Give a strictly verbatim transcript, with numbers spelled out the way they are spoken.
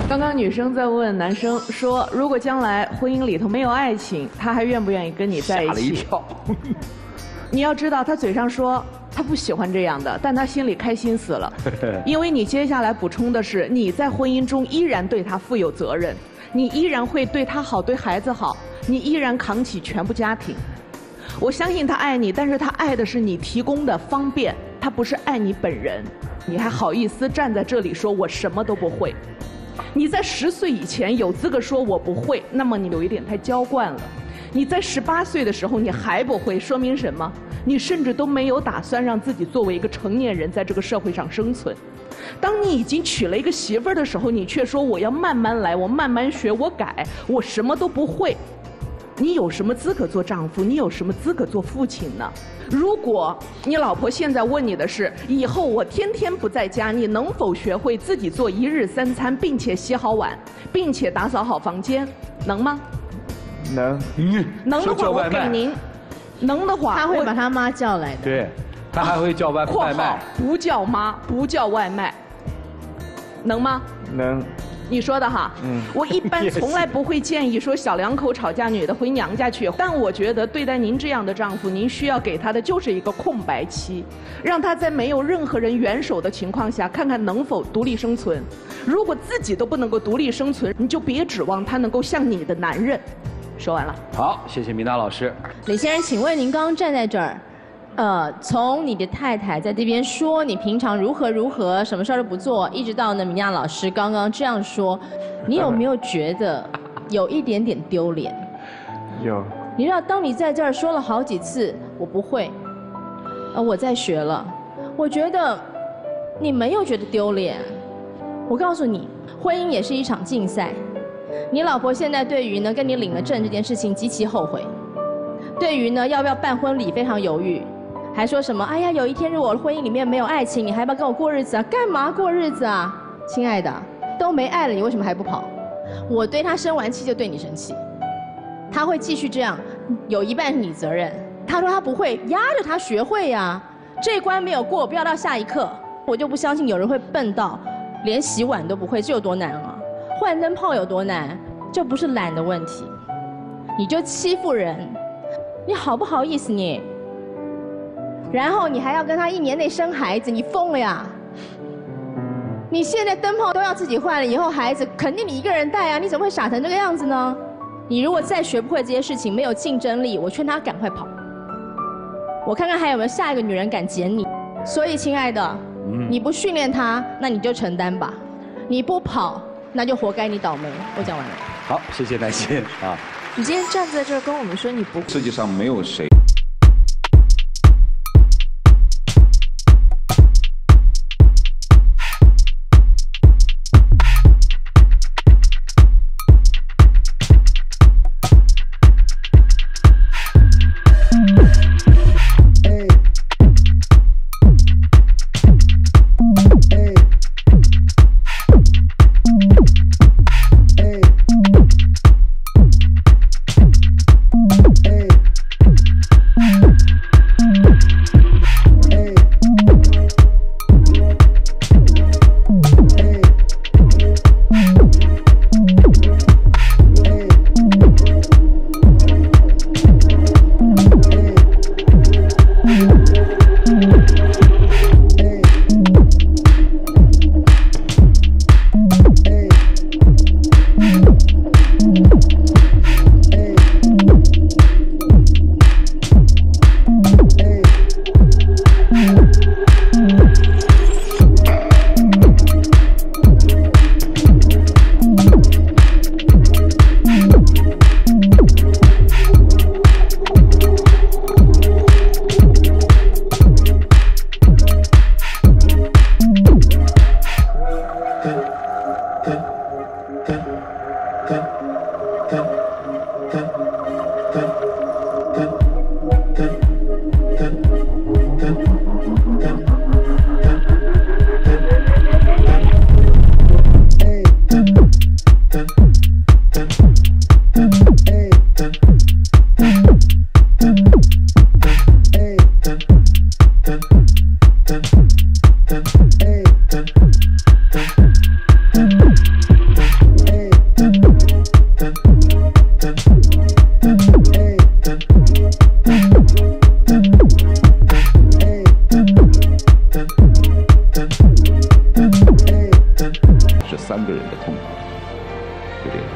刚刚女生在问男生说，如果将来婚姻里头没有爱情，他还愿不愿意跟你在一起？ 吓了一跳。 你要知道，他嘴上说他不喜欢这样的，但他心里开心死了，因为你接下来补充的是，你在婚姻中依然对他负有责任，你依然会对他好，对孩子好，你依然扛起全部家庭。我相信他爱你，但是他爱的是你提供的方便，他不是爱你本人。你还好意思站在这里说我什么都不会？你在十岁以前有资格说我不会，那么你有一点太娇惯了。你在十八岁的时候你还不会，说明什么？你甚至都没有打算让自己作为一个成年人在这个社会上生存。当你已经娶了一个媳妇儿的时候，你却说我要慢慢来，我慢慢学，我改，我什么都不会。你有什么资格做丈夫？你有什么资格做父亲呢？如果你老婆现在问你的是，以后我天天不在家，你能否学会自己做一日三餐，并且洗好碗，并且打扫好房间，能吗？ 能。 能的话，我给您。能的话， 他会把他妈叫来的。 对，他还会叫外外卖。 不叫妈，不叫外卖，能吗？ 能。 你说的哈，嗯，我一般从来不会建议说小两口吵架女的回娘家去，但我觉得对待您这样的丈夫，您需要给他的就是一个空白期，让他在没有任何人援手的情况下，看看能否独立生存。如果自己都不能够独立生存，你就别指望他能够像你的男人。说完了。 好，谢谢明达老师。 李先生，请问您刚刚站在这儿，呃，从你的太太在这边说你平常如何如何，什么事儿都不做，一直到呢明达老师刚刚这样说，你有没有觉得有一点点丢脸？ 有。 你知道，当你在这儿说了好几次我不会，呃，我在学了，我觉得你没有觉得丢脸。我告诉你，婚姻也是一场竞赛。你老婆现在对于呢跟你领了证这件事情极其后悔，对于呢要不要办婚礼非常犹豫，还说什么哎呀有一天如果婚姻里面没有爱情，你还要不要跟我过日子啊？干嘛过日子啊？亲爱的，都没爱了，你为什么还不跑？我对他生完气就对你生气，他会继续这样，有一半是你责任。他说他不会，压着他学会呀，这关没有过，不要到下一课。我就不相信有人会笨到连洗碗都不会，这有多难啊？换灯泡有多难？这不是懒的问题，你就欺负人，你好不好意思你？然后你还要跟他一年内生孩子，你疯了呀？你现在灯泡都要自己换了，以后孩子肯定你一个人带啊，你怎么会傻成这个样子呢？你如果再学不会这些事情，没有竞争力，我劝他赶快跑。我看看还有没有下一个女人敢捡你。所以亲爱的，嗯、你不训练他，那你就承担吧；你不跑，那就活该你倒霉。我讲完了。 好，谢谢南希啊。 你今天站在这儿跟我们说你不， 世界上没有谁。 三个人的痛苦，就这样。